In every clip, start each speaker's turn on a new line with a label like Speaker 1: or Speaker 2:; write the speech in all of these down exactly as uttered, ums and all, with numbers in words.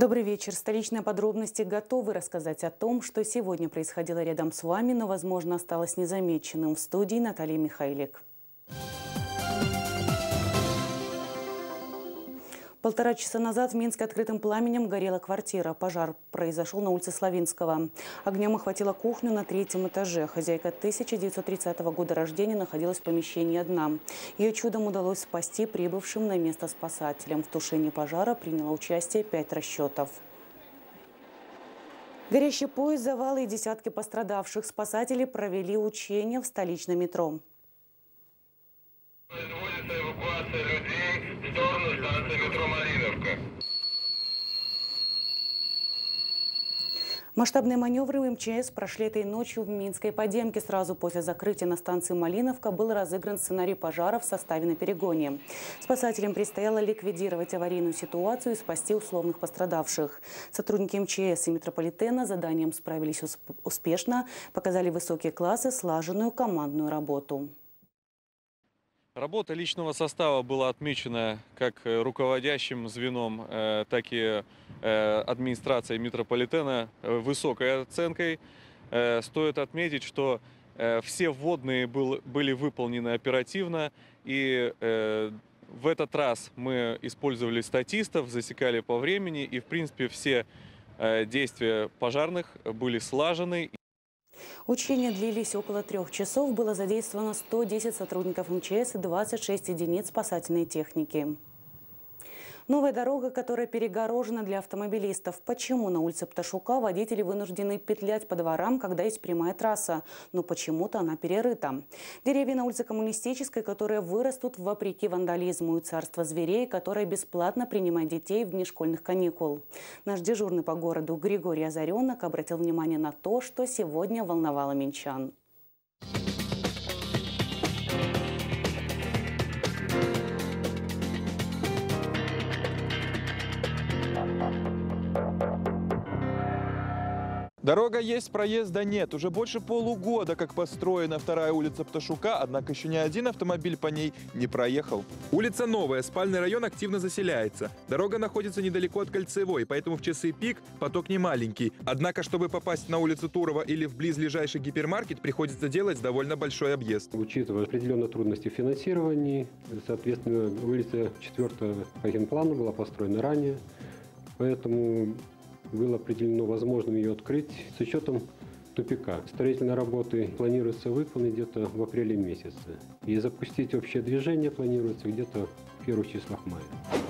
Speaker 1: Добрый вечер. Столичные подробности готовы рассказать о том, что сегодня происходило рядом с вами, но, возможно, осталось незамеченным. В студии Наталья Михайлик. Полтора часа назад в Минске открытым пламенем горела квартира. Пожар произошел на улице Славинского. Огнем охватила кухню на третьем этаже. Хозяйка тысяча девятьсот тридцатого года рождения находилась в помещении одна. Ее чудом удалось спасти прибывшим на место спасателям. В тушении пожара приняло участие пять расчетов. Горящий поезд, завалы и десятки пострадавших. Спасатели провели учения в столичном метро.
Speaker 2: Производится эвакуация людей в сторону станции метро Малиновка.
Speaker 1: Масштабные маневры МЧС прошли этой ночью в Минской подземке. Сразу после закрытия на станции Малиновка был разыгран сценарий пожара в составе на перегоне. Спасателям предстояло ликвидировать аварийную ситуацию и спасти условных пострадавших. Сотрудники МЧС и метрополитена с заданием справились успешно, показали высокие классы, слаженную командную работу.
Speaker 3: Работа личного состава была отмечена как руководящим звеном, так и администрацией метрополитена высокой оценкой. Стоит отметить, что все вводные были выполнены оперативно, и в этот раз мы использовали статистов, засекали по времени, и в принципе все действия пожарных были слажены.
Speaker 1: Учения длились около трех часов. Было задействовано сто десять сотрудников МЧС и двадцать шесть единиц спасательной техники. Новая дорога, которая перегорожена для автомобилистов. Почему на улице Пташука водители вынуждены петлять по дворам, когда есть прямая трасса? Но почему-то она перерыта. Деревья на улице Коммунистической, которые вырастут вопреки вандализму, и царство зверей, которое бесплатно принимает детей в дни школьных каникул. Наш дежурный по городу Григорий Озаренок обратил внимание на то, что сегодня волновало минчан.
Speaker 4: Дорога есть, проезда нет. Уже больше полугода, как построена вторая улица Пташука, однако еще ни один автомобиль по ней не проехал. Улица новая, спальный район активно заселяется. Дорога находится недалеко от Кольцевой, поэтому в часы пик поток не маленький. Однако, чтобы попасть на улицу Турова или в близлежащий гипермаркет, приходится делать довольно большой объезд.
Speaker 5: Учитывая определенные трудности в финансировании, соответственно, улица четвёртого по генплану была построена ранее, поэтому было определено возможным ее открыть с учетом тупика. Строительные работы планируется выполнить где-то в апреле месяце. И запустить общее движение планируется где-то в первых числах мая.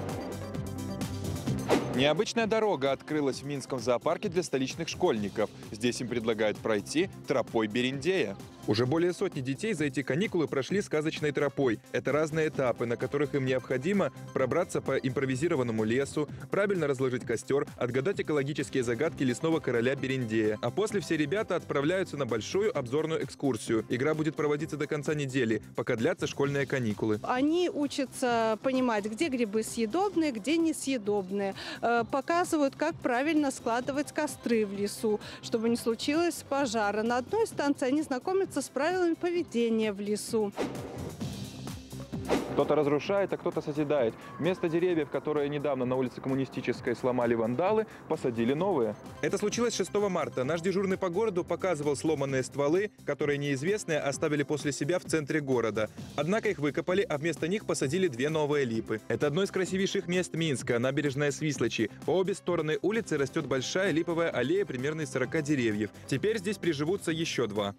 Speaker 4: Необычная дорога открылась в Минском зоопарке для столичных школьников. Здесь им предлагают пройти тропой Берендея. Уже более сотни детей за эти каникулы прошли сказочной тропой. Это разные этапы, на которых им необходимо пробраться по импровизированному лесу, правильно разложить костер, отгадать экологические загадки лесного короля Берендея. А после все ребята отправляются на большую обзорную экскурсию. Игра будет проводиться до конца недели, пока длятся школьные каникулы.
Speaker 6: Они учатся понимать, где грибы съедобные, где несъедобные. Показывают, как правильно складывать костры в лесу, чтобы не случилось пожара. На одной станции они знакомятся с правилами поведения в лесу.
Speaker 4: Кто-то разрушает, а кто-то созидает. Вместо деревьев, которые недавно на улице Коммунистической сломали вандалы, посадили новые. Это случилось шестого марта. Наш дежурный по городу показывал сломанные стволы, которые неизвестные оставили после себя в центре города. Однако их выкопали, а вместо них посадили две новые липы. Это одно из красивейших мест Минска, набережная Свислочи. По обе стороны улицы растет большая липовая аллея примерно из сорока деревьев. Теперь здесь приживутся еще два.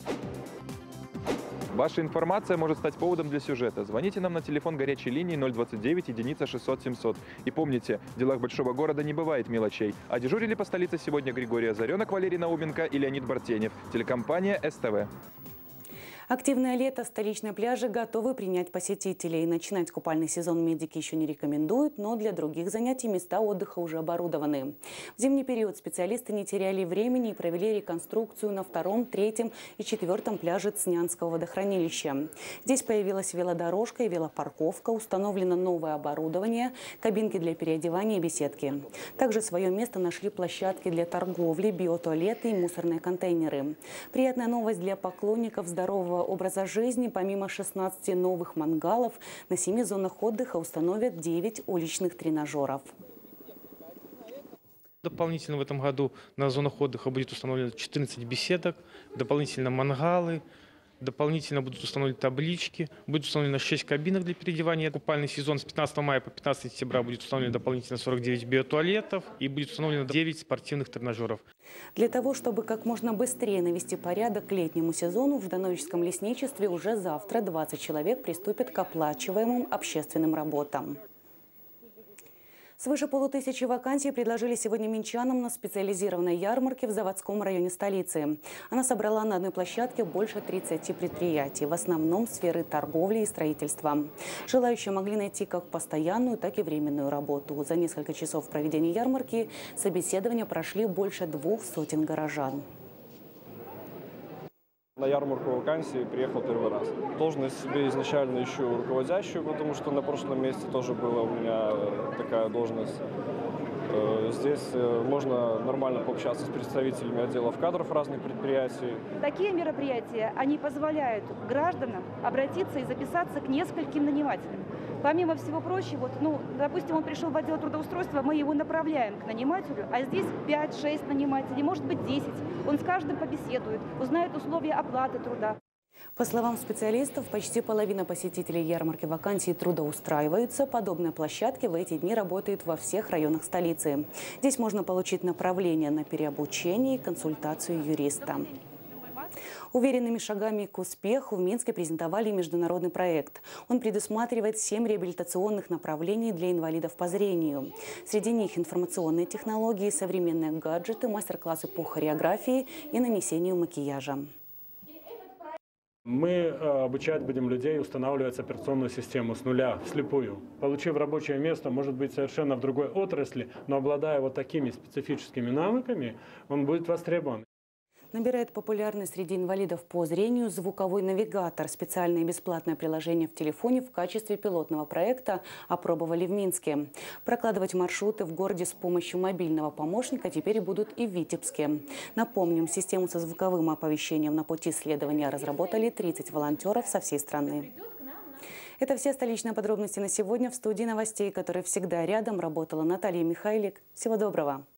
Speaker 4: Ваша информация может стать поводом для сюжета. Звоните нам на телефон горячей линии ноль двадцать девять единица шестьсот семьсот. И помните, в делах большого города не бывает мелочей. А дежурили по столице сегодня Григорий Озаренок, Валерий Науменко и Леонид Бартенев. Телекомпания СТВ.
Speaker 1: Активное лето, столичные пляжи готовы принять посетителей. Начинать купальный сезон медики еще не рекомендуют, но для других занятий места отдыха уже оборудованы. В зимний период специалисты не теряли времени и провели реконструкцию на втором, третьем и четвертом пляже Цнянского водохранилища. Здесь появилась велодорожка и велопарковка, установлено новое оборудование, кабинки для переодевания и беседки. Также свое место нашли площадки для торговли, биотуалеты и мусорные контейнеры. Приятная новость для поклонников здорового образа жизни. Помимо шестнадцати новых мангалов, на семи зонах отдыха установят девять уличных тренажеров.
Speaker 7: Дополнительно в этом году на зонах отдыха будет установлено четырнадцать беседок, дополнительно мангалы, дополнительно будут установлены таблички, будет установлено шесть кабинок для переодевания. Купальный сезон с пятнадцатого мая по пятнадцатое сентября будет установлено дополнительно сорок девять биотуалетов и будет установлено девять спортивных тренажеров.
Speaker 1: Для того, чтобы как можно быстрее навести порядок к летнему сезону, в Ждановическом лесничестве уже завтра двадцать человек приступят к оплачиваемым общественным работам. Свыше полутысячи вакансий предложили сегодня минчанам на специализированной ярмарке в Заводском районе столицы. Она собрала на одной площадке больше тридцати предприятий, в основном сферы торговли и строительства. Желающие могли найти как постоянную, так и временную работу. За несколько часов проведения ярмарки собеседования прошли больше двух сотен горожан.
Speaker 8: На ярмарку вакансий приехал первый раз. Должность себе изначально ищу руководящую, потому что на прошлом месте тоже была у меня такая должность. Здесь можно нормально пообщаться с представителями отделов кадров разных предприятий.
Speaker 9: Такие мероприятия, они позволяют гражданам обратиться и записаться к нескольким нанимателям. Помимо всего прочего, вот, ну, допустим, он пришел в отдел трудоустройства, мы его направляем к нанимателю, а здесь пять-шесть нанимателей, может быть десять. Он с каждым побеседует, узнает условия оплаты труда.
Speaker 1: По словам специалистов, почти половина посетителей ярмарки вакансий трудоустраиваются. Подобные площадки в эти дни работают во всех районах столицы. Здесь можно получить направление на переобучение и консультацию юриста. Уверенными шагами к успеху в Минске презентовали международный проект. Он предусматривает семь реабилитационных направлений для инвалидов по зрению. Среди них информационные технологии, современные гаджеты, мастер-классы по хореографии и нанесению макияжа.
Speaker 10: Мы обучать будем людей устанавливать операционную систему с нуля, вслепую. Получив рабочее место, может быть, совершенно в другой отрасли, но обладая вот такими специфическими навыками, он будет востребован.
Speaker 1: Набирает популярность среди инвалидов по зрению звуковой навигатор. Специальное бесплатное приложение в телефоне в качестве пилотного проекта опробовали в Минске. Прокладывать маршруты в городе с помощью мобильного помощника теперь будут и в Витебске. Напомним, систему со звуковым оповещением на пути следования разработали тридцать волонтеров со всей страны. Это все столичные подробности на сегодня. В студии новостей, которая всегда рядом, работала Наталья Михайлик. Всего доброго!